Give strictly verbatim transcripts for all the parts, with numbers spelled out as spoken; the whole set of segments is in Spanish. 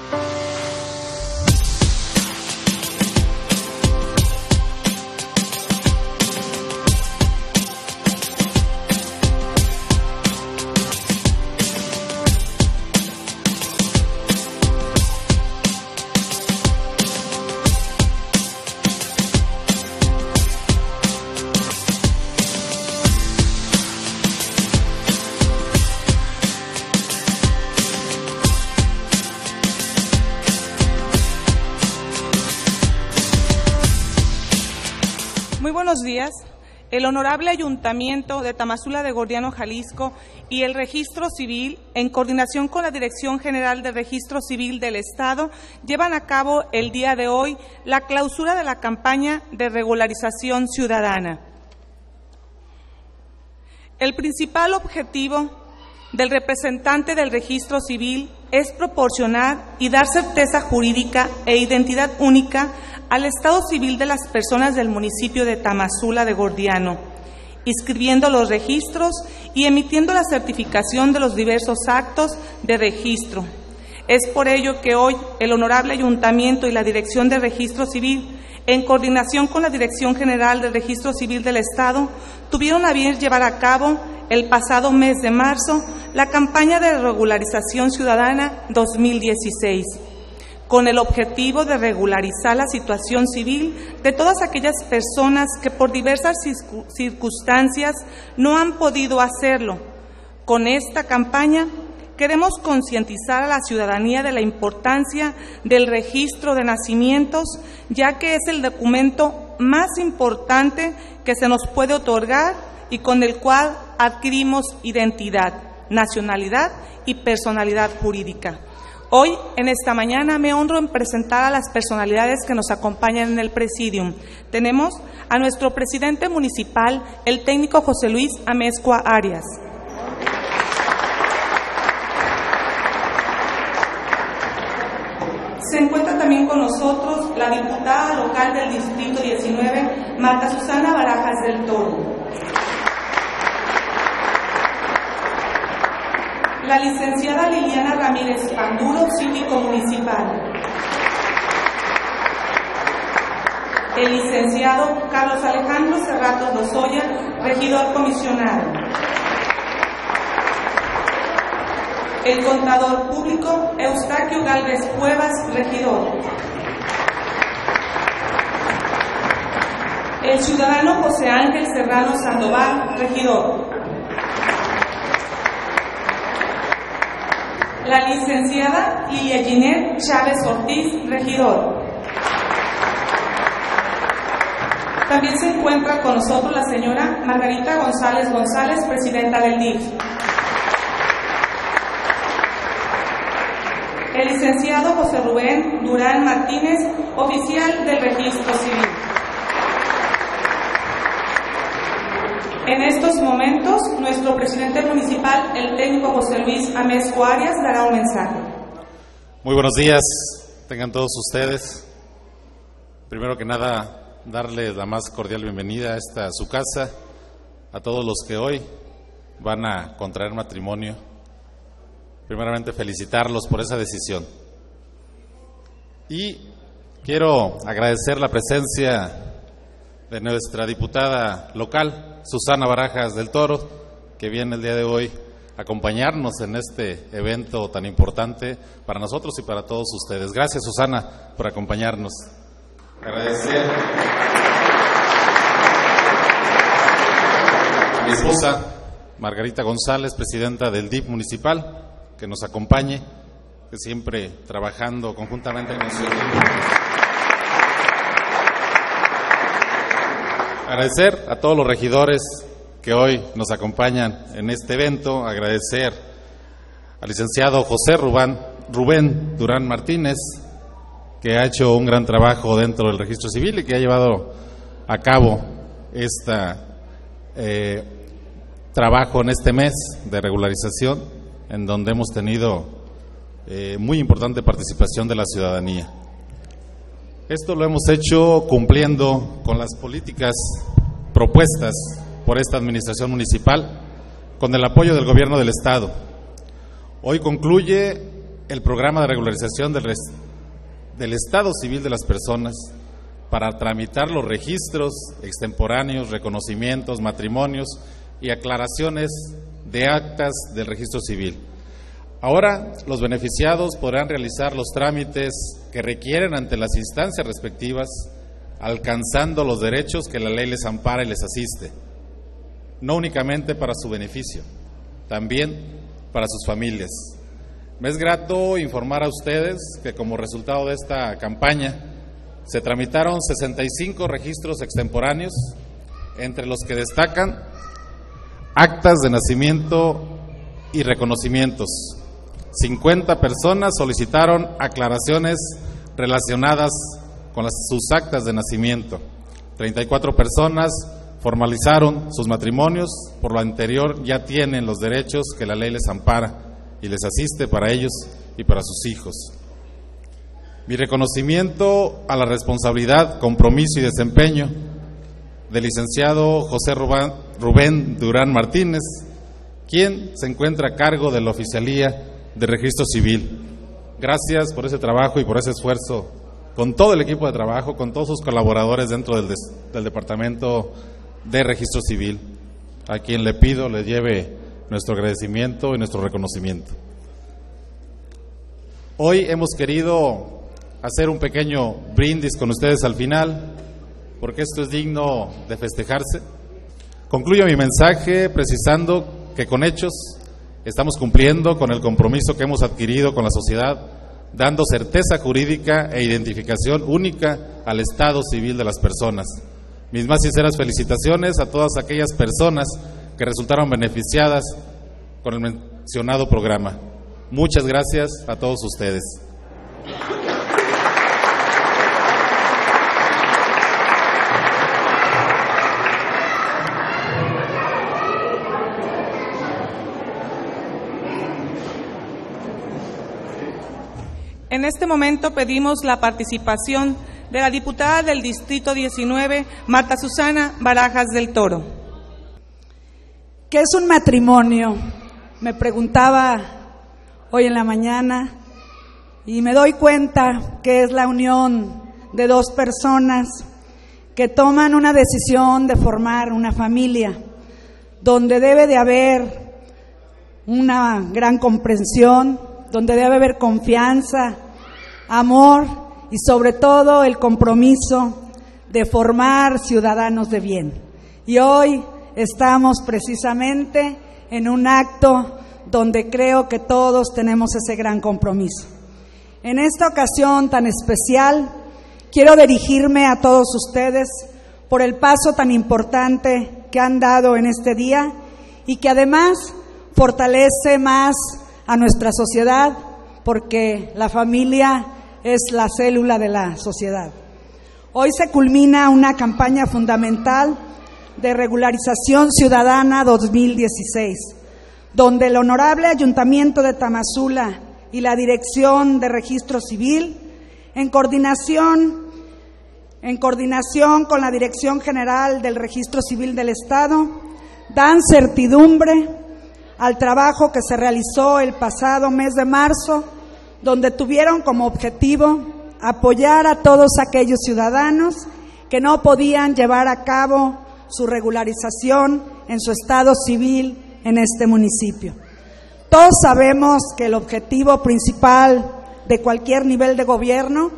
Muy buenos días. El Honorable Ayuntamiento de Tamazula de Gordiano, Jalisco, y el Registro Civil, en coordinación con la Dirección General de Registro Civil del Estado, llevan a cabo el día de hoy la clausura de la campaña de regularización ciudadana. El principal objetivo del representante del Registro Civil es proporcionar y dar certeza jurídica e identidad única al estado civil de las personas del municipio de Tamazula de Gordiano, inscribiendo los registros y emitiendo la certificación de los diversos actos de registro. Es por ello que hoy el Honorable Ayuntamiento y la Dirección de Registro Civil, en coordinación con la Dirección General de Registro Civil del Estado, tuvieron a bien llevar a cabo el pasado mes de marzo la campaña de regularización ciudadana dos mil dieciséis, con el objetivo de regularizar la situación civil de todas aquellas personas que por diversas circunstancias no han podido hacerlo. Con esta campaña queremos concientizar a la ciudadanía de la importancia del registro de nacimientos, ya que es el documento más importante que se nos puede otorgar y con el cual adquirimos identidad, nacionalidad y personalidad jurídica. Hoy, en esta mañana, me honro en presentar a las personalidades que nos acompañan en el Presidium. Tenemos a nuestro presidente municipal, el técnico José Luis Amezcua Arias. Se encuentra también con nosotros la diputada local del Distrito diecinueve, Marta Susana Barajas del Toro. La licenciada Liliana Ramírez Panduro, síndico municipal. El licenciado Carlos Alejandro Cerratos Lozoya, regidor comisionado. El contador público Eustaquio Gálvez Cuevas, regidor. El ciudadano José Ángel Serrano Sandoval, regidor. La licenciada Lilia Ginette Chávez Ortiz, regidor. También se encuentra con nosotros la señora Margarita González González, presidenta del D I F. El licenciado José Rubén Durán Martínez, oficial del Registro Civil. En estos momentos, nuestro presidente municipal, el técnico José Luis Amezcua Arias, dará un mensaje. Muy buenos días, tengan todos ustedes. Primero que nada, darles la más cordial bienvenida a esta su casa, a todos los que hoy van a contraer matrimonio. Primeramente, felicitarlos por esa decisión. Y quiero agradecer la presencia de nuestra diputada local, Susana Barajas del Toro, que viene el día de hoy a acompañarnos en este evento tan importante para nosotros y para todos ustedes. Gracias, Susana, por acompañarnos. Agradecer a mi esposa, Margarita González, presidenta del D I F municipal, que nos acompañe, que siempre trabajando conjuntamente en nuestro equipo. Agradecer a todos los regidores que hoy nos acompañan en este evento, agradecer al licenciado José Rubén, Rubén Durán Martínez, que ha hecho un gran trabajo dentro del Registro Civil y que ha llevado a cabo este eh, trabajo en este mes de regularización, en donde hemos tenido eh, muy importante participación de la ciudadanía. Esto lo hemos hecho cumpliendo con las políticas propuestas por esta administración municipal, con el apoyo del gobierno del Estado. Hoy concluye el programa de regularización del, res, del estado civil de las personas para tramitar los registros extemporáneos, reconocimientos, matrimonios y aclaraciones de actas del registro civil. Ahora, los beneficiados podrán realizar los trámites que requieren ante las instancias respectivas, alcanzando los derechos que la ley les ampara y les asiste, no únicamente para su beneficio, también para sus familias. Me es grato informar a ustedes que como resultado de esta campaña se tramitaron sesenta y cinco registros extemporáneos, entre los que destacan actas de nacimiento y reconocimientos. cincuenta personas solicitaron aclaraciones relacionadas con las, sus actas de nacimiento. treinta y cuatro personas formalizaron sus matrimonios, por lo anterior ya tienen los derechos que la ley les ampara y les asiste para ellos y para sus hijos. Mi reconocimiento a la responsabilidad, compromiso y desempeño del licenciado José Rubén, Rubén Durán Martínez, quien se encuentra a cargo de la Oficialía de Registro Civil. Gracias por ese trabajo y por ese esfuerzo con todo el equipo de trabajo, con todos sus colaboradores dentro del, des, del Departamento de Registro Civil, a quien le pido le lleve nuestro agradecimiento y nuestro reconocimiento. Hoy hemos querido hacer un pequeño brindis con ustedes al final, porque esto es digno de festejarse. Concluyo mi mensaje precisando que con hechos estamos cumpliendo con el compromiso que hemos adquirido con la sociedad, dando certeza jurídica e identificación única al estado civil de las personas. Mis más sinceras felicitaciones a todas aquellas personas que resultaron beneficiadas con el mencionado programa. Muchas gracias a todos ustedes. En este momento pedimos la participación de la diputada del Distrito diecinueve, Marta Susana Barajas del Toro. ¿Qué es un matrimonio? Me preguntaba hoy en la mañana y me doy cuenta que es la unión de dos personas que toman una decisión de formar una familia, donde debe de haber una gran comprensión, donde debe haber confianza, amor y sobre todo el compromiso de formar ciudadanos de bien. Y hoy estamos precisamente en un acto donde creo que todos tenemos ese gran compromiso. En esta ocasión tan especial, quiero dirigirme a todos ustedes por el paso tan importante que han dado en este día y que además fortalece más a nuestra sociedad, porque la familia es la célula de la sociedad. Hoy se culmina una campaña fundamental de regularización ciudadana dos mil dieciséis, donde el Honorable Ayuntamiento de Tamazula y la Dirección de Registro Civil, en coordinación, en coordinación con la Dirección General del Registro Civil del Estado, dan certidumbre al trabajo que se realizó el pasado mes de marzo, donde tuvieron como objetivo apoyar a todos aquellos ciudadanos que no podían llevar a cabo su regularización en su estado civil en este municipio. Todos sabemos que el objetivo principal de cualquier nivel de gobierno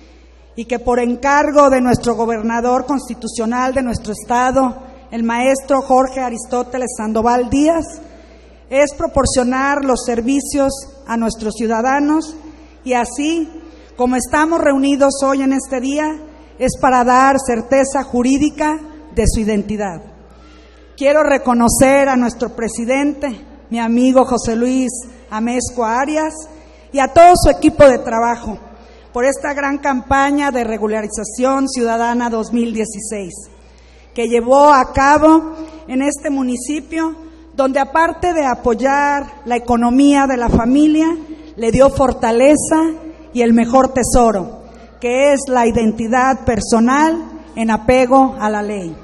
y que por encargo de nuestro gobernador constitucional de nuestro estado, el maestro Jorge Aristóteles Sandoval Díaz, es proporcionar los servicios a nuestros ciudadanos y así, como estamos reunidos hoy en este día, es para dar certeza jurídica de su identidad. Quiero reconocer a nuestro presidente, mi amigo José Luis Amezcua Arias, y a todo su equipo de trabajo por esta gran campaña de regularización ciudadana dos mil dieciséis, que llevó a cabo en este municipio, donde aparte de apoyar la economía de la familia, le dio fortaleza y el mejor tesoro, que es la identidad personal en apego a la ley.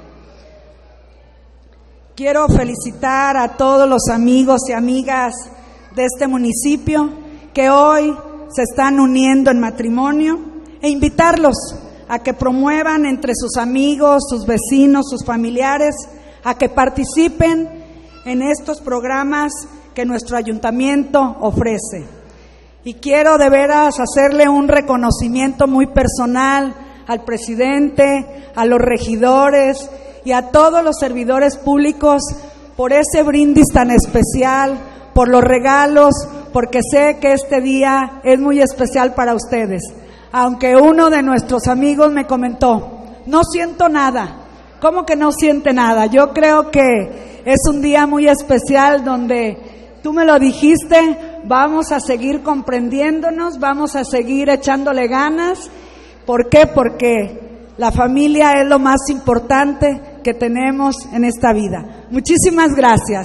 Quiero felicitar a todos los amigos y amigas de este municipio que hoy se están uniendo en matrimonio e invitarlos a que promuevan entre sus amigos, sus vecinos, sus familiares, a que participen en estos programas que nuestro ayuntamiento ofrece. Y quiero de veras hacerle un reconocimiento muy personal al presidente, a los regidores y a todos los servidores públicos por ese brindis tan especial, por los regalos, porque sé que este día es muy especial para ustedes. Aunque uno de nuestros amigos me comentó, no siento nada. ¿Cómo que no siente nada? Yo creo que es un día muy especial donde tú me lo dijiste, vamos a seguir comprendiéndonos, vamos a seguir echándole ganas. ¿Por qué? Porque la familia es lo más importante que tenemos en esta vida. Muchísimas gracias.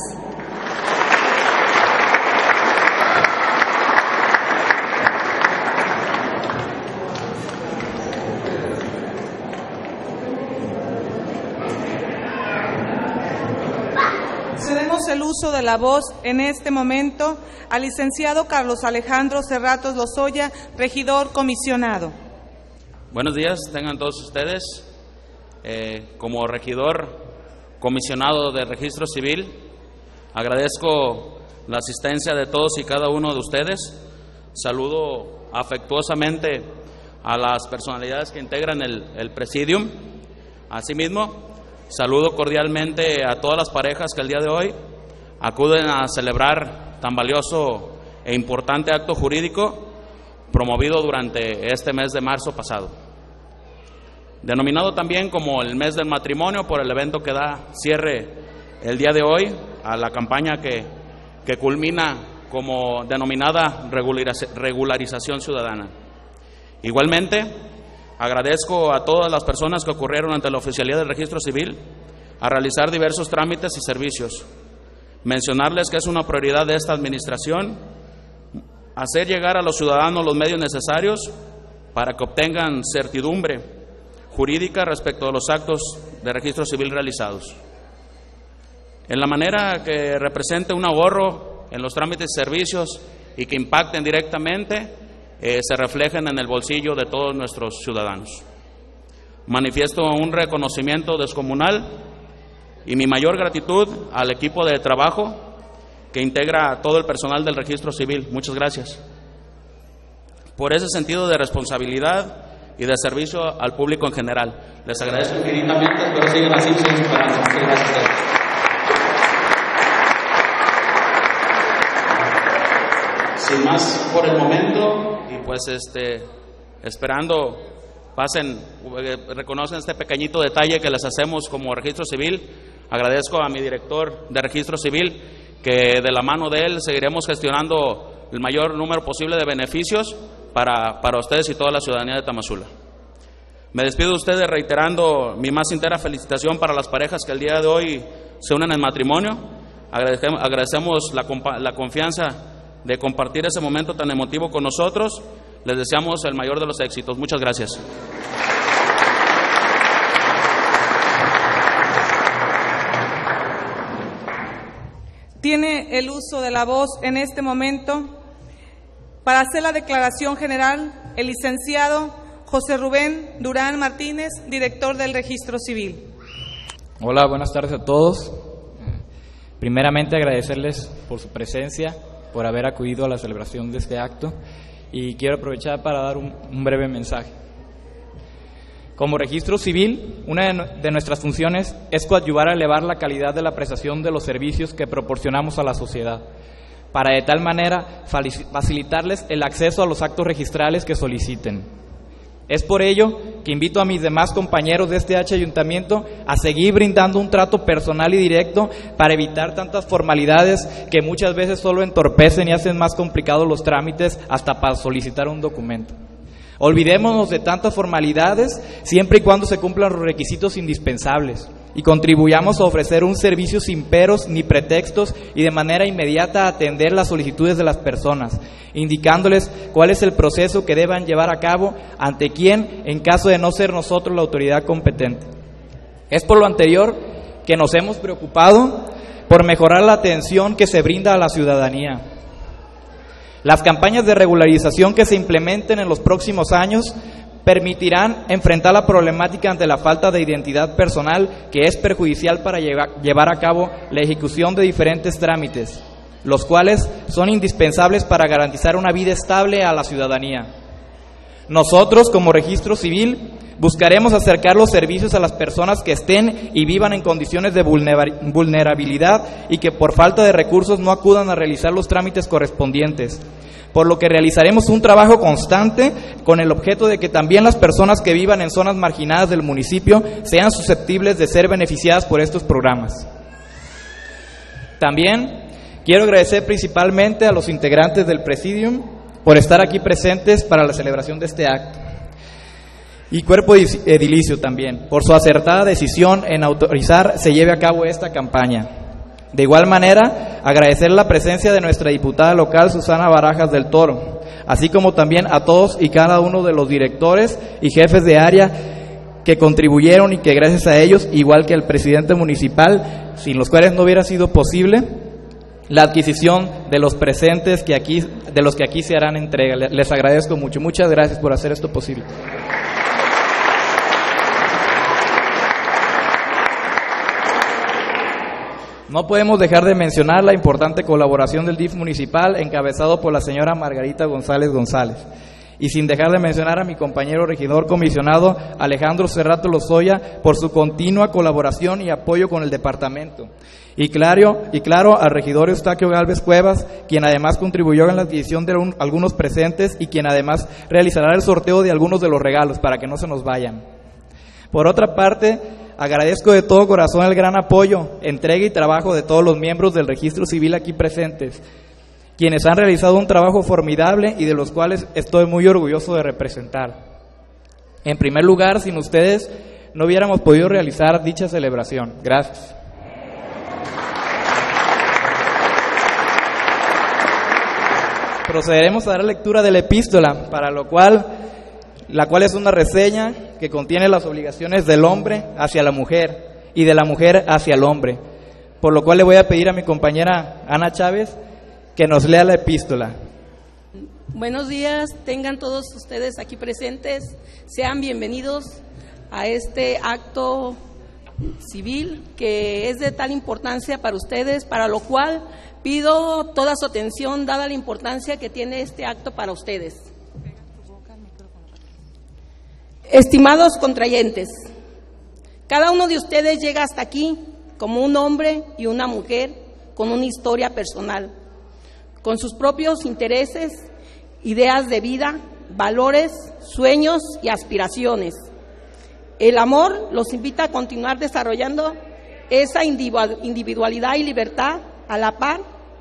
Cedemos el uso de la voz en este momento al licenciado Carlos Alejandro Cerratos Lozoya, regidor comisionado. Buenos días, tengan todos ustedes. Eh, como regidor comisionado de Registro Civil, agradezco la asistencia de todos y cada uno de ustedes. Saludo afectuosamente a las personalidades que integran el, el Presidium. Asimismo, saludo cordialmente a todas las parejas que el día de hoy acuden a celebrar tan valioso e importante acto jurídico promovido durante este mes de marzo pasado, denominado también como el mes del matrimonio por el evento que da cierre el día de hoy a la campaña que, que culmina como denominada regularización ciudadana. Igualmente, agradezco a todas las personas que ocurrieron ante la Oficialía del Registro Civil a realizar diversos trámites y servicios. Mencionarles que es una prioridad de esta administración hacer llegar a los ciudadanos los medios necesarios para que obtengan certidumbre jurídica respecto a los actos de registro civil realizados. En la manera que represente un ahorro en los trámites y servicios y que impacten directamente, eh, se reflejen en el bolsillo de todos nuestros ciudadanos. Manifiesto un reconocimiento descomunal y mi mayor gratitud al equipo de trabajo que integra a todo el personal del registro civil. Muchas gracias por ese sentido de responsabilidad y de servicio al público en general. Les agradezco infinitamente, espero sigan así, sigan esperando. Muchas gracias a ustedes. Sin más por el momento, y pues este esperando pasen, reconocen este pequeñito detalle que les hacemos como registro civil. Agradezco a mi director de registro civil, que de la mano de él seguiremos gestionando el mayor número posible de beneficios para, para ustedes y toda la ciudadanía de Tamazula. Me despido de ustedes reiterando mi más sincera felicitación para las parejas que el día de hoy se unen en matrimonio. Agradecemos, agradecemos la, la confianza de compartir ese momento tan emotivo con nosotros. Les deseamos el mayor de los éxitos. Muchas gracias. Tiene el uso de la voz en este momento para hacer la declaración general el licenciado José Rubén Durán Martínez, director del Registro Civil. Hola, buenas tardes a todos. Primeramente agradecerles por su presencia, por haber acudido a la celebración de este acto, y quiero aprovechar para dar un, un breve mensaje. Como registro civil, una de nuestras funciones es coadyuvar a elevar la calidad de la prestación de los servicios que proporcionamos a la sociedad, para de tal manera facilitarles el acceso a los actos registrales que soliciten. Es por ello que invito a mis demás compañeros de este H ayuntamiento a seguir brindando un trato personal y directo para evitar tantas formalidades que muchas veces solo entorpecen y hacen más complicados los trámites hasta para solicitar un documento. Olvidémonos de tantas formalidades siempre y cuando se cumplan los requisitos indispensables y contribuyamos a ofrecer un servicio sin peros ni pretextos y de manera inmediata a atender las solicitudes de las personas, indicándoles cuál es el proceso que deban llevar a cabo ante quién en caso de no ser nosotros la autoridad competente. Es por lo anterior que nos hemos preocupado por mejorar la atención que se brinda a la ciudadanía. Las campañas de regularización que se implementen en los próximos años permitirán enfrentar la problemática ante la falta de identidad personal, que es perjudicial para llevar a cabo la ejecución de diferentes trámites, los cuales son indispensables para garantizar una vida estable a la ciudadanía. Nosotros, como Registro Civil, buscaremos acercar los servicios a las personas que estén y vivan en condiciones de vulnerabilidad y que por falta de recursos no acudan a realizar los trámites correspondientes, por lo que realizaremos un trabajo constante con el objeto de que también las personas que vivan en zonas marginadas del municipio sean susceptibles de ser beneficiadas por estos programas. También quiero agradecer principalmente a los integrantes del Presidium por estar aquí presentes para la celebración de este acto, y cuerpo edilicio también, por su acertada decisión en autorizar se lleve a cabo esta campaña. De igual manera, agradecer la presencia de nuestra diputada local, Susana Barajas del Toro, así como también a todos y cada uno de los directores y jefes de área que contribuyeron y que gracias a ellos, igual que al presidente municipal, sin los cuales no hubiera sido posible la adquisición de los presentes que aquí, de los que aquí se harán entrega. Les agradezco mucho. Muchas gracias por hacer esto posible. No podemos dejar de mencionar la importante colaboración del D I F municipal encabezado por la señora Margarita González González, y sin dejar de mencionar a mi compañero regidor comisionado Alejandro Cerrato Lozoya por su continua colaboración y apoyo con el departamento, y claro, y claro al regidor Eustaquio Gálvez Cuevas, quien además contribuyó en la adquisición de un, algunos presentes y quien además realizará el sorteo de algunos de los regalos para que no se nos vayan. Por otra parte, agradezco de todo corazón el gran apoyo, entrega y trabajo de todos los miembros del Registro Civil aquí presentes, quienes han realizado un trabajo formidable y de los cuales estoy muy orgulloso de representar. En primer lugar, sin ustedes no hubiéramos podido realizar dicha celebración. Gracias. Procederemos a dar lectura de la epístola, para lo cual, la cual es una reseña que contiene las obligaciones del hombre hacia la mujer y de la mujer hacia el hombre, por lo cual le voy a pedir a mi compañera Ana Chávez que nos lea la epístola. Buenos días, tengan todos ustedes aquí presentes, sean bienvenidos a este acto civil que es de tal importancia para ustedes, para lo cual pido toda su atención dada la importancia que tiene este acto para ustedes. Estimados contrayentes, cada uno de ustedes llega hasta aquí como un hombre y una mujer con una historia personal, con sus propios intereses, ideas de vida, valores, sueños y aspiraciones. El amor los invita a continuar desarrollando esa individualidad y libertad a la par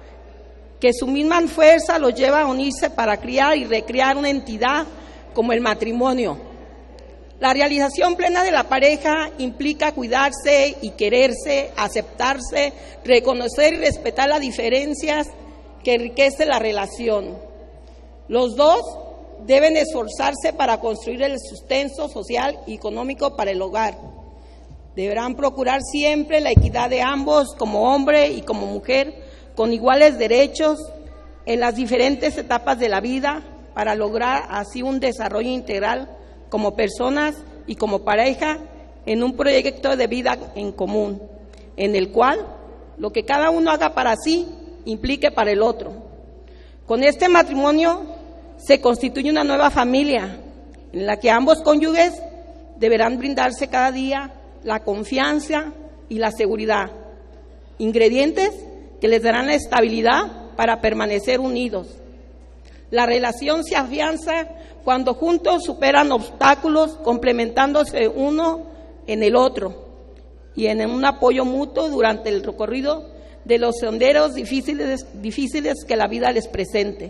que su misma fuerza los lleva a unirse para criar y recrear una entidad como el matrimonio. La realización plena de la pareja implica cuidarse y quererse, aceptarse, reconocer y respetar las diferencias que enriquecen la relación. Los dos deben esforzarse para construir el sustento social y económico para el hogar. Deberán procurar siempre la equidad de ambos como hombre y como mujer, con iguales derechos en las diferentes etapas de la vida, para lograr así un desarrollo integral como personas y como pareja en un proyecto de vida en común, en el cual lo que cada uno haga para sí implique para el otro. Con este matrimonio se constituye una nueva familia en la que ambos cónyuges deberán brindarse cada día la confianza y la seguridad, ingredientes que les darán la estabilidad para permanecer unidos. La relación se afianza cuando juntos superan obstáculos, complementándose uno en el otro y en un apoyo mutuo durante el recorrido de los senderos difíciles, difíciles que la vida les presente.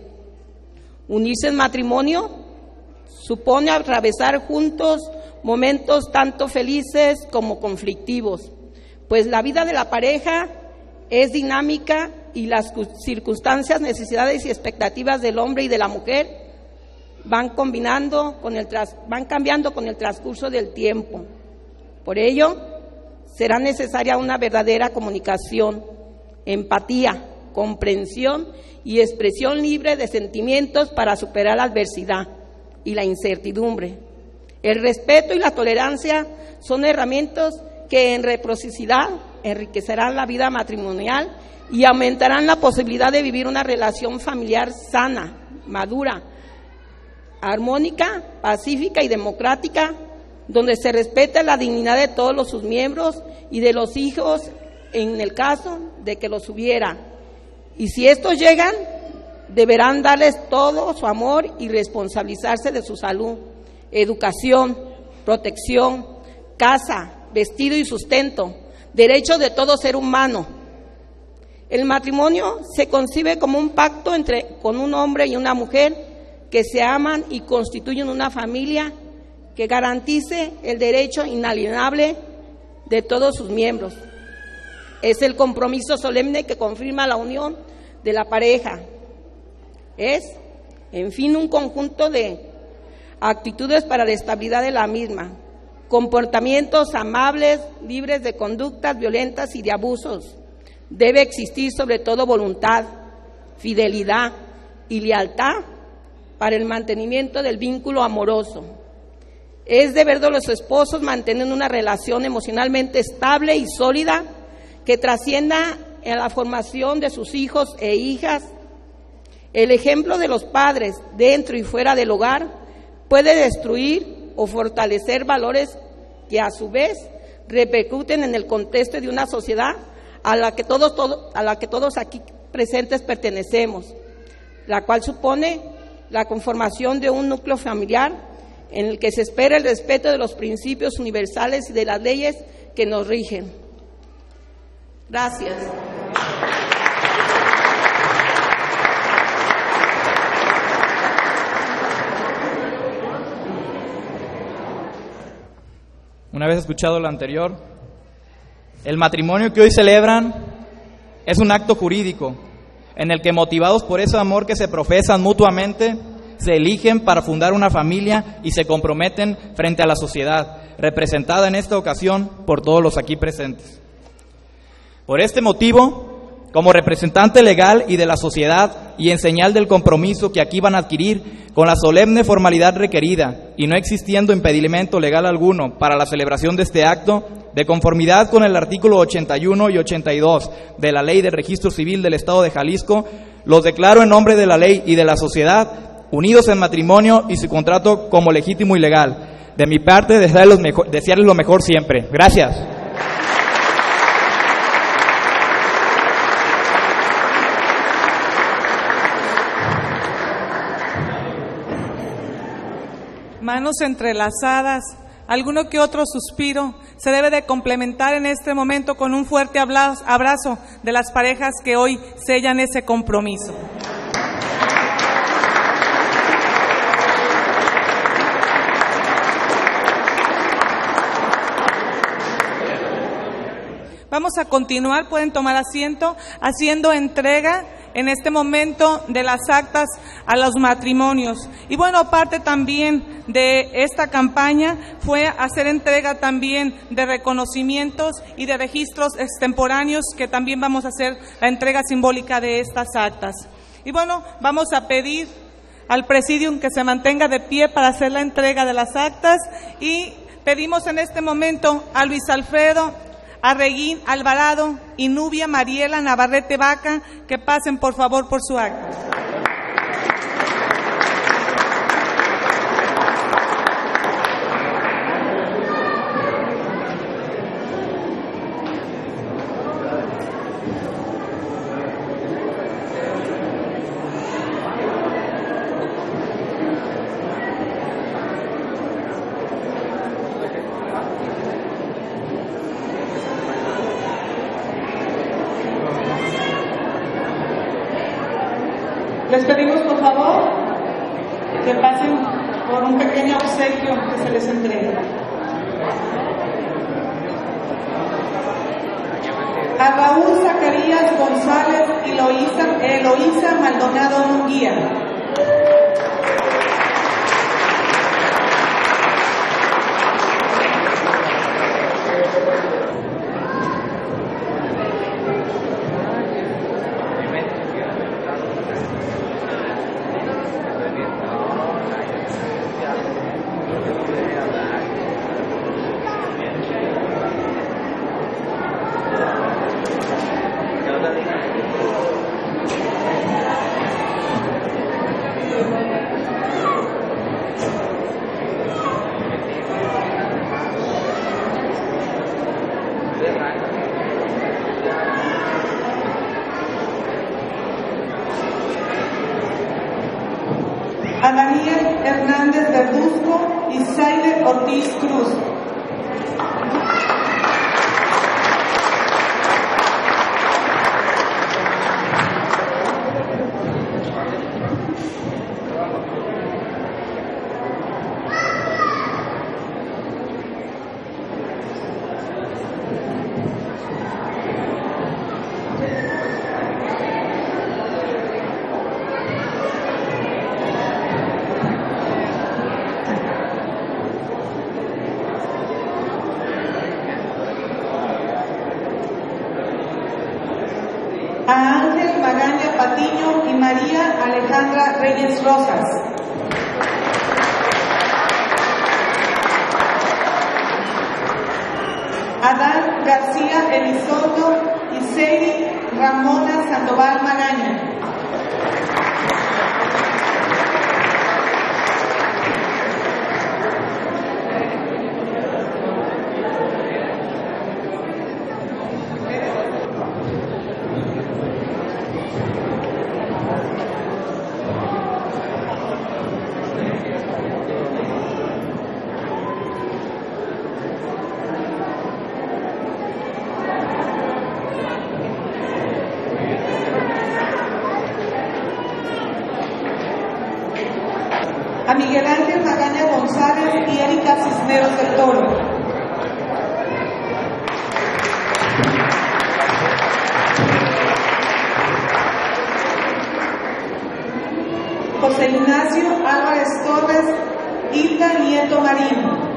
Unirse en matrimonio supone atravesar juntos momentos tanto felices como conflictivos, pues la vida de la pareja es dinámica y las circunstancias, necesidades y expectativas del hombre y de la mujer van combinando con el tras, van cambiando con el transcurso del tiempo. Por ello, será necesaria una verdadera comunicación, empatía, comprensión y expresión libre de sentimientos para superar la adversidad y la incertidumbre. El respeto y la tolerancia son herramientas que en reciprocidad enriquecerán la vida matrimonial y aumentarán la posibilidad de vivir una relación familiar sana, madura, armónica, pacífica y democrática, donde se respete la dignidad de todos los sus miembros y de los hijos en el caso de que los hubiera. Y si estos llegan, deberán darles todo su amor y responsabilizarse de su salud, educación, protección, casa, vestido y sustento, derecho de todo ser humano. El matrimonio se concibe como un pacto entre con un hombre y una mujer que se aman y constituyen una familia que garantice el derecho inalienable de todos sus miembros. Es el compromiso solemne que confirma la unión de la pareja. Es, en fin, un conjunto de actitudes para la estabilidad de la misma, comportamientos amables, libres de conductas violentas y de abusos. Debe existir sobre todo voluntad, fidelidad y lealtad para el mantenimiento del vínculo amoroso. Es deber de los esposos mantener una relación emocionalmente estable y sólida que trascienda en la formación de sus hijos e hijas. El ejemplo de los padres dentro y fuera del hogar puede destruir o fortalecer valores que a su vez repercuten en el contexto de una sociedad a la que todos, todo, a la que todos aquí presentes pertenecemos, la cual supone la conformación de un núcleo familiar en el que se espera el respeto de los principios universales y de las leyes que nos rigen. Gracias. Una vez escuchado lo anterior, el matrimonio que hoy celebran es un acto jurídico en el que, motivados por ese amor que se profesan mutuamente, se eligen para fundar una familia y se comprometen frente a la sociedad, representada en esta ocasión por todos los aquí presentes. Por este motivo, como representante legal y de la sociedad y en señal del compromiso que aquí van a adquirir con la solemne formalidad requerida y no existiendo impedimento legal alguno para la celebración de este acto, de conformidad con el artículo ochenta y uno y ochenta y dos de la Ley de Registro Civil del Estado de Jalisco, los declaro en nombre de la ley y de la sociedad unidos en matrimonio y su contrato como legítimo y legal. De mi parte, desearles, mejor, desearles lo mejor siempre. Gracias. Manos entrelazadas, alguno que otro suspiro se debe de complementar en este momento con un fuerte abrazo de las parejas que hoy sellan ese compromiso. Vamos a continuar, pueden tomar asiento, haciendo entrega en este momento de las actas a los matrimonios. Y bueno, parte también de esta campaña fue hacer entrega también de reconocimientos y de registros extemporáneos, que también vamos a hacer la entrega simbólica de estas actas. Y bueno, vamos a pedir al Presidium que se mantenga de pie para hacer la entrega de las actas, y pedimos en este momento a Luis Alfredo Arreguín Alvarado y Nubia Mariela Navarrete Vaca que pasen por favor por su acta. Les pedimos por favor que pasen por un pequeño obsequio que se les entrega. A Raúl Zacarías González y Eloísa, Eloísa Maldonado Munguía. Ortiz Cruz. A Ángel Magaña Patiño y María Alejandra Reyes Rosas. Adán García Elizondo y Seri Ramona Sandoval Magaña. A Miguel Ángel Magaña González y Erika Cisneros del Toro. José Ignacio Álvarez Torres, Hilda Nieto Marín.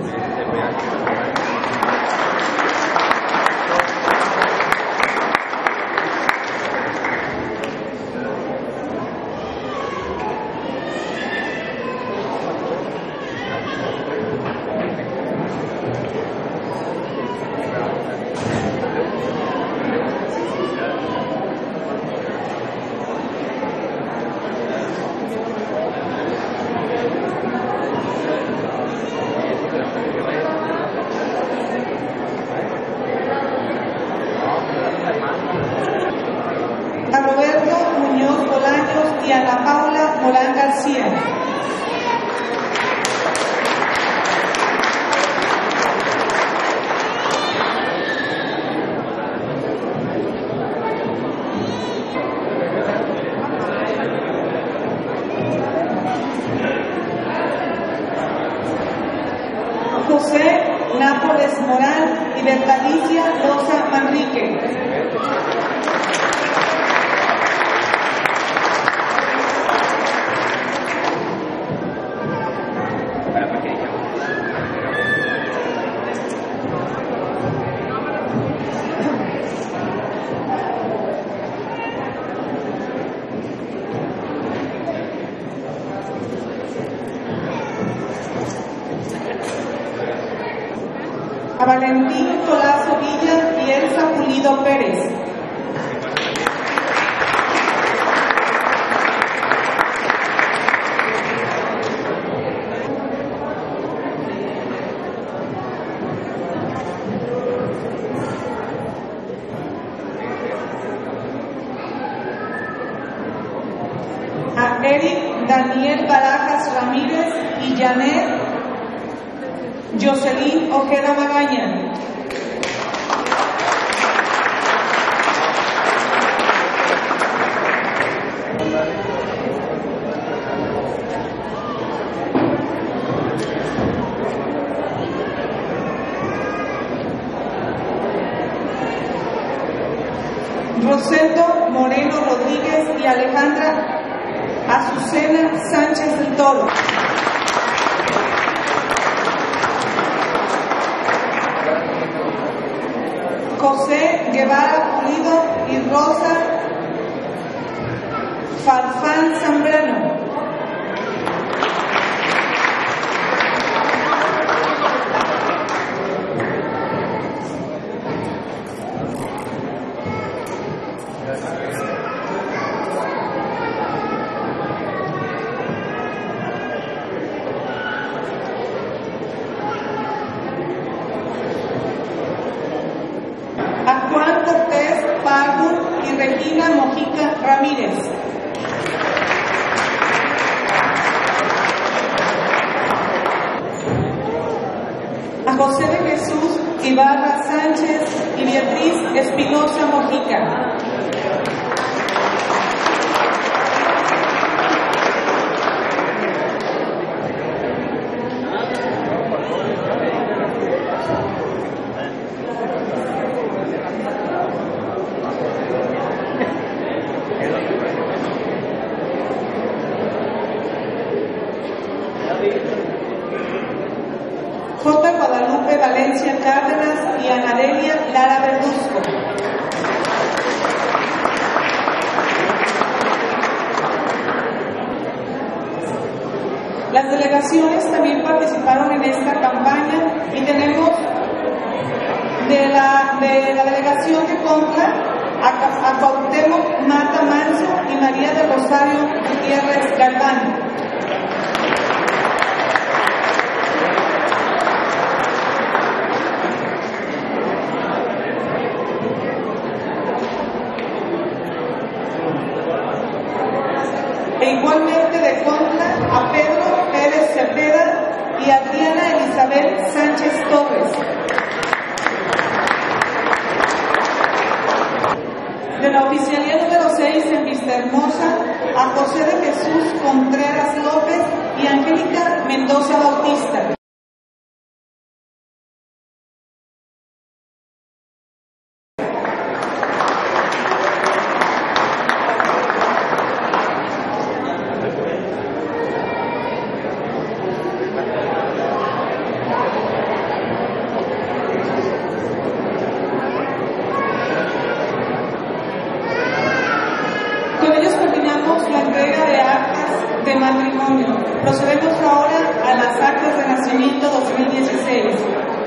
A Roberto Muñoz Bolaños y Ana Paula Morán García. José Nápoles Morán y Bertalicia Rosa Manrique. A Valentín Tolazo Villa y Elsa Pulido Pérez. A Eric Daniel Barajas Ramírez y Janet Jocelyn Ojeda Magaña. Rosendo Moreno Rodríguez y Alejandra Azucena Sánchez del Toro. José Guevara Pulido y Rosa Farfán Zambrano. A Juan Cortés Pardo y Regina Mojica Ramírez. José de Jesús Ibarra Sánchez y Beatriz Espinosa Mojica. J. Guadalupe Valencia Cárdenas y Anadelia Lara Verduzco. Las delegaciones también participaron en esta campaña y tenemos de la, de la delegación de Contra a, a Cuauhtémoc Mata Manso y María del Rosario Gutiérrez Galván. E igualmente de Contra a Pedro Pérez Cepeda y Adriana Elizabeth Sánchez Torres. De la oficialía número seis en Vistahermosa a José de Jesús Contreras López y Angélica Mendoza Bautista. Con ellos terminamos la entrega de actas de matrimonio. Procedemos ahora a las actas de nacimiento dos mil dieciséis.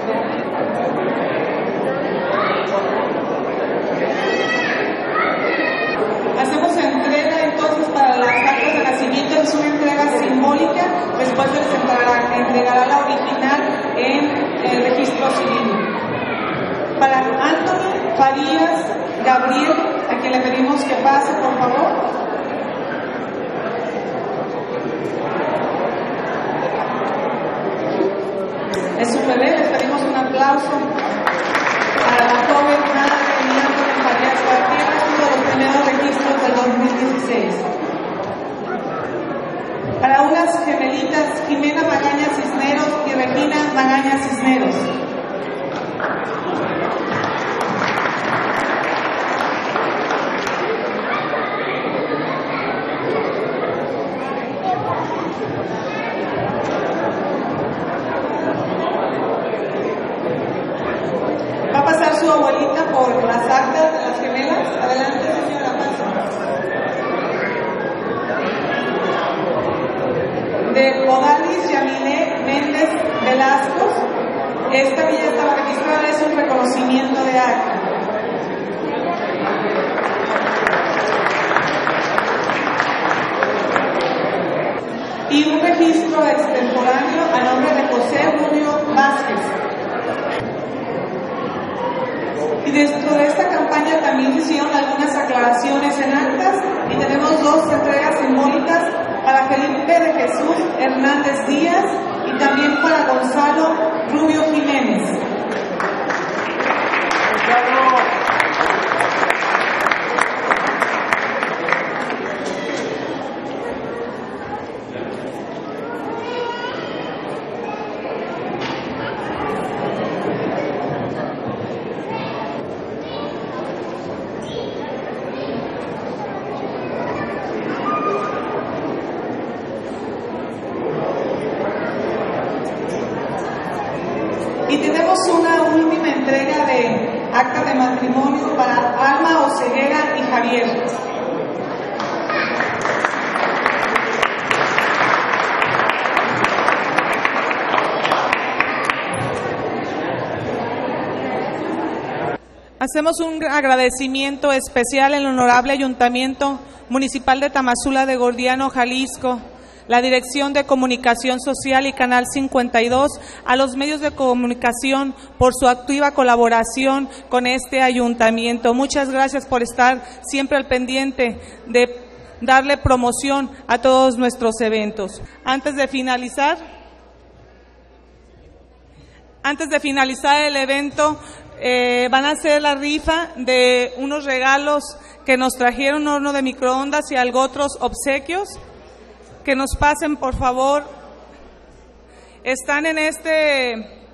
Hacemos entrega entonces para las actas de nacimiento, es una entrega simbólica, después se les entregará, entregará la original en el registro civil. Para Anthony Farías Gabriel, a quien le pedimos que pase, por favor. Es su bebé, les pedimos un aplauso para la joven madre de Anthony Farías Gabriel, es uno de los primeros registros del dos mil dieciséis. Para unas gemelitas, Jimena Magaña Cisneros y Regina Magaña Cisneros. Va a pasar su abuelita por las actas de las gemelas. Adelante, señora, pasa. De Odalis Yamile Méndez Velasco. Esta villa estaba registrada, es un reconocimiento de acta. Y un registro extemporáneo a nombre de José Rubio Vázquez. Y dentro de esta campaña también se hicieron algunas aclaraciones en actas y tenemos dos entregas simbólicas para Felipe de Jesús Hernández Díaz y también para Gonzalo Rubio Jiménez. Y tenemos una última entrega de acta de matrimonio para Alma Oceguera y Javier. Hacemos un agradecimiento especial al Honorable Ayuntamiento Municipal de Tamazula de Gordiano, Jalisco, la Dirección de Comunicación Social y Canal cincuenta y dos, a los medios de comunicación por su activa colaboración con este ayuntamiento. Muchas gracias por estar siempre al pendiente de darle promoción a todos nuestros eventos. Antes de finalizar, antes de finalizar el evento, eh, van a hacer la rifa de unos regalos que nos trajeron, un horno de microondas y algo otros obsequios. Que nos pasen, por favor. Están en este,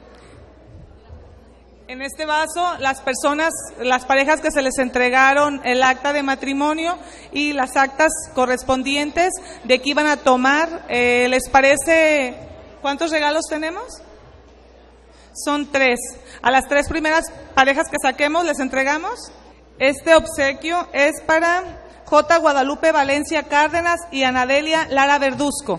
en este vaso las personas, las parejas que se les entregaron el acta de matrimonio y las actas correspondientes de que iban a tomar. Eh, ¿Les parece cuántos regalos tenemos? Son tres. A las tres primeras parejas que saquemos les entregamos. Este obsequio es para J. Guadalupe Valencia Cárdenas y Anadelia Lara Verduzco.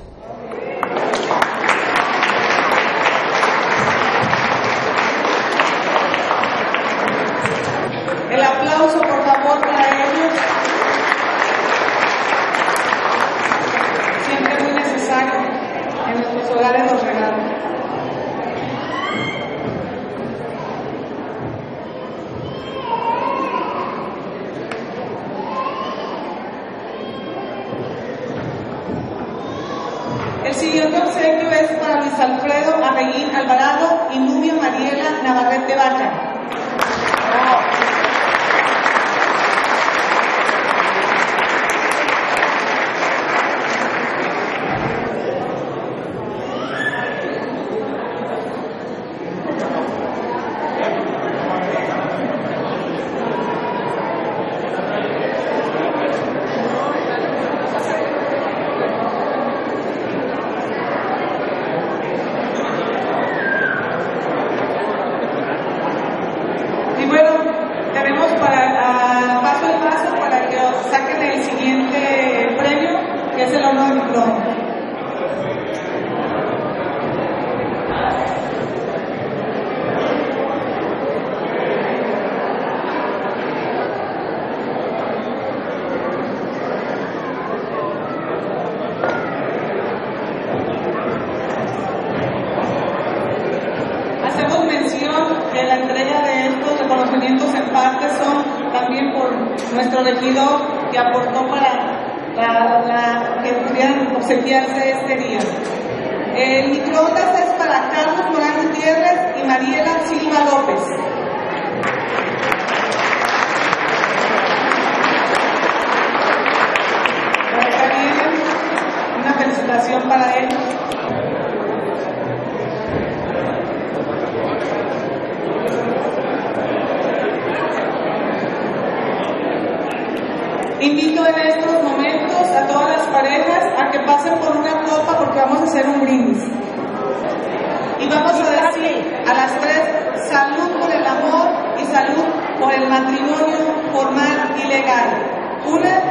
El aplauso, por favor, para ellos. Siempre es muy necesario en nuestros hogares los regalos. El siguiente obsequio es para Luis Alfredo Arreguín Alvarado y Nubia Mariela Navarrete Vaca. Nuestro regidor que aportó para, para la, que pudieran obsequiarse este día. El microondas es para Carlos Morán Gutiérrez y Mariela Silva López. También una felicitación para ellos. Invito en estos momentos a todas las parejas a que pasen por una copa porque vamos a hacer un brindis. Y vamos a decir a las tres, salud por el amor y salud por el matrimonio formal y legal. Una,